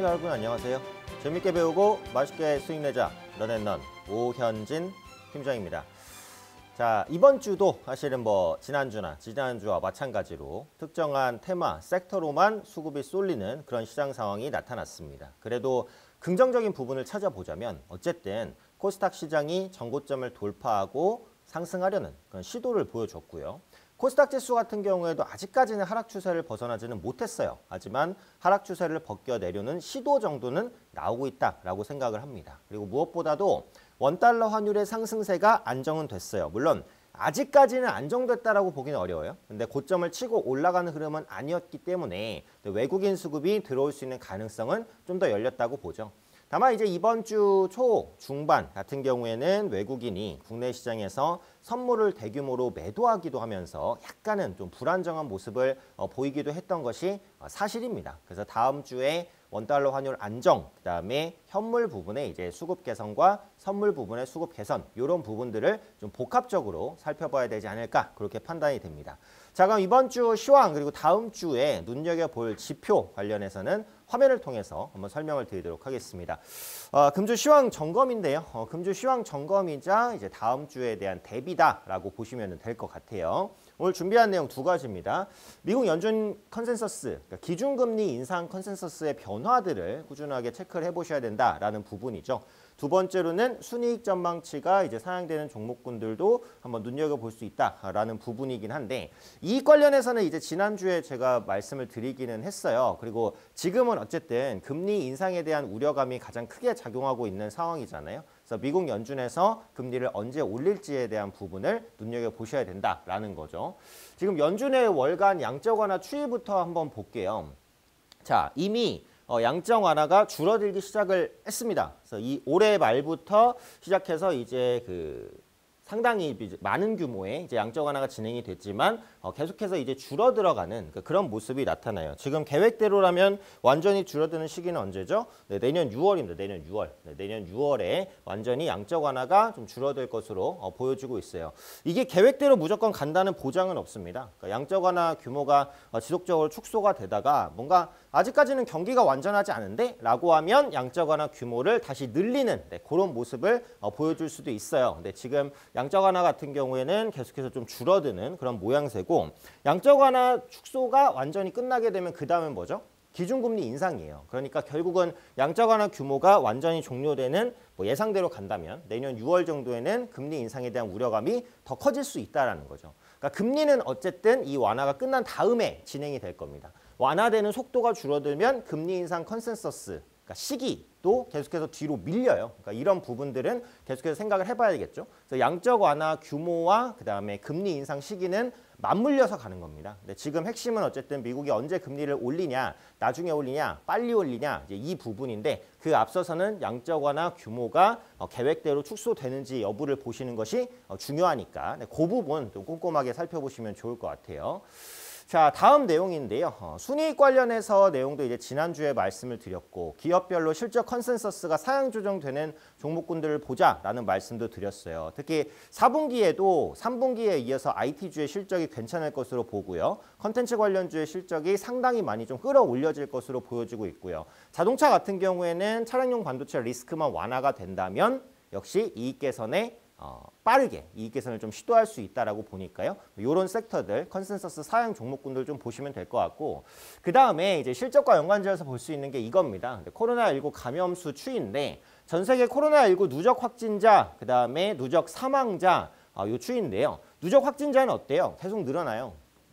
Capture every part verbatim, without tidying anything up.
시청자 여러분 안녕하세요. 재밌게 배우고 맛있게 수익 내자 런앤런 오현진 팀장입니다. 자, 이번 주도 사실은 뭐 지난주나 지난주와 마찬가지로 특정한 테마, 섹터로만 수급이 쏠리는 그런 시장 상황이 나타났습니다. 그래도 긍정적인 부분을 찾아보자면 어쨌든 코스닥 시장이 전고점을 돌파하고 상승하려는 그런 시도를 보여줬고요. 코스닥 지수 같은 경우에도 아직까지는 하락 추세를 벗어나지는 못했어요. 하지만 하락 추세를 벗겨내려는 시도 정도는 나오고 있다라고 생각을 합니다. 그리고 무엇보다도 원달러 환율의 상승세가 안정은 됐어요. 물론 아직까지는 안정됐다라고 보기는 어려워요. 근데 고점을 치고 올라가는 흐름은 아니었기 때문에 외국인 수급이 들어올 수 있는 가능성은 좀 더 열렸다고 보죠. 다만 이제 이번 주 초 중반 같은 경우에는 외국인이 국내 시장에서 선물을 대규모로 매도하기도 하면서 약간은 좀 불안정한 모습을 어, 보이기도 했던 것이 어, 사실입니다. 그래서 다음 주에 원달러 환율 안정, 그다음에 현물 부분의 이제 수급 개선과 선물 부분의 수급 개선 이런 부분들을 좀 복합적으로 살펴봐야 되지 않을까 그렇게 판단이 됩니다. 자, 그럼 이번 주 시황 그리고 다음 주에 눈여겨볼 지표 관련해서는 화면을 통해서 한번 설명을 드리도록 하겠습니다. 어, 금주 시황 점검인데요. 어, 금주 시황 점검이자 이제 다음 주에 대한 대비다라고 보시면 될 것 같아요. 오늘 준비한 내용 두 가지입니다. 미국 연준 컨센서스, 그러니까 기준금리 인상 컨센서스의 변화들을 꾸준하게 체크를 해보셔야 된다라는 부분이죠. 두 번째로는 순이익 전망치가 이제 상향되는 종목군들도 한번 눈여겨볼 수 있다라는 부분이긴 한데 이익 관련해서는 이제 지난주에 제가 말씀을 드리기는 했어요. 그리고 지금은 어쨌든 금리 인상에 대한 우려감이 가장 크게 작용하고 있는 상황이잖아요. 그래서 미국 연준에서 금리를 언제 올릴지에 대한 부분을 눈여겨보셔야 된다라는 거죠. 지금 연준의 월간 양적 완화 추이부터 한번 볼게요. 자, 이미 어, 양적 완화가 줄어들기 시작을 했습니다. 그래서 이 올해 말부터 시작해서 이제 그 상당히 많은 규모의 이제 양적 완화가 진행이 됐지만 어, 계속해서 이제 줄어들어가는 그런 모습이 나타나요. 지금 계획대로라면 완전히 줄어드는 시기는 언제죠? 네, 내년 유월입니다. 내년 유월. 네, 내년 유월에 완전히 양적 완화가 좀 줄어들 것으로 어, 보여지고 있어요. 이게 계획대로 무조건 간다는 보장은 없습니다. 그러니까 양적 완화 규모가 어, 지속적으로 축소가 되다가 뭔가 아직까지는 경기가 완전하지 않은데 라고 하면 양적 완화 규모를 다시 늘리는 네, 그런 모습을 어, 보여줄 수도 있어요. 근데 지금 양적 완화 같은 경우에는 계속해서 좀 줄어드는 그런 모양새고 양적 완화 축소가 완전히 끝나게 되면 그 다음은 뭐죠? 기준금리 인상이에요. 그러니까 결국은 양적 완화 규모가 완전히 종료되는 뭐 예상대로 간다면 내년 유월 정도에는 금리 인상에 대한 우려감이 더 커질 수 있다는 거죠. 그러니까 금리는 어쨌든 이 완화가 끝난 다음에 진행이 될 겁니다. 완화되는 속도가 줄어들면 금리 인상 컨센서스, 그러니까 시기도 계속해서 뒤로 밀려요. 그러니까 이런 부분들은 계속해서 생각을 해봐야겠죠. 그래서 양적 완화 규모와 그다음에 금리 인상 시기는 맞물려서 가는 겁니다. 근데 지금 핵심은 어쨌든 미국이 언제 금리를 올리냐, 나중에 올리냐, 빨리 올리냐 이제 이 부분인데 그 앞서서는 양적 완화 규모가 어, 계획대로 축소되는지 여부를 보시는 것이 어, 중요하니까 네, 그 부분 좀 꼼꼼하게 살펴보시면 좋을 것 같아요. 자, 다음 내용인데요. 어, 순이익 관련해서 내용도 이제 지난주에 말씀을 드렸고 기업별로 실적 컨센서스가 상향 조정되는 종목군들을 보자라는 말씀도 드렸어요. 특히 사 분기에도 삼 분기에 이어서 아이티주의 실적이 괜찮을 것으로 보고요. 컨텐츠 관련주의 실적이 상당히 많이 좀 끌어올려질 것으로 보여지고 있고요. 자동차 같은 경우에는 차량용 반도체 리스크만 완화가 된다면 역시 이익 개선에 어, 빠르게 이익 개선을 좀 시도할 수 있다라고 보니까요. 이런 섹터들 컨센서스 사양 종목군들 좀 보시면 될 것 같고 그 다음에 이제 실적과 연관지어서 볼 수 있는 게 이겁니다. 코로나십구 감염수 추이인데 전 세계 코로나십구 누적 확진자 그 다음에 누적 사망자 어, 요 추이인데요. 누적 확진자는 어때요? 계속 늘어나요.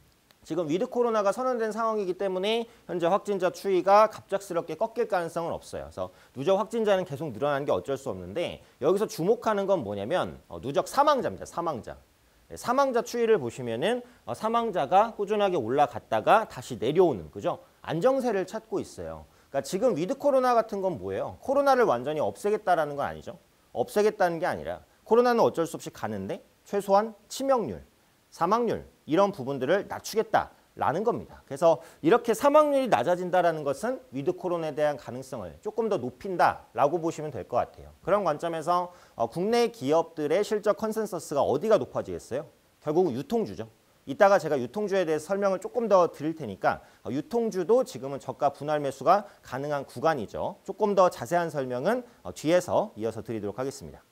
지금 위드 코로나가 선언된 상황이기 때문에 현재 확진자 추이가 갑작스럽게 꺾일 가능성은 없어요. 그래서 누적 확진자는 계속 늘어나는 게 어쩔 수 없는데 여기서 주목하는 건 뭐냐면 어, 누적 사망자입니다. 사망자. 네, 사망자 추이를 보시면은 어, 사망자가 꾸준하게 올라갔다가 다시 내려오는 그죠? 안정세를 찾고 있어요. 그러니까 지금 위드 코로나 같은 건 뭐예요? 코로나를 완전히 없애겠다라는 건 아니죠. 없애겠다는 게 아니라 코로나는 어쩔 수 없이 가는데 최소한 치명률, 사망률 이런 부분들을 낮추겠다라는 겁니다. 그래서 이렇게 사망률이 낮아진다는 것은 위드 코로나에 대한 가능성을 조금 더 높인다라고 보시면 될 것 같아요. 그런 관점에서 어, 국내 기업들의 실적 컨센서스가 어디가 높아지겠어요? 결국은 유통주죠. 이따가 제가 유통주에 대해서 설명을 조금 더 드릴 테니까 유통주도 지금은 저가 분할 매수가 가능한 구간이죠. 조금 더 자세한 설명은 뒤에서 이어서 드리도록 하겠습니다.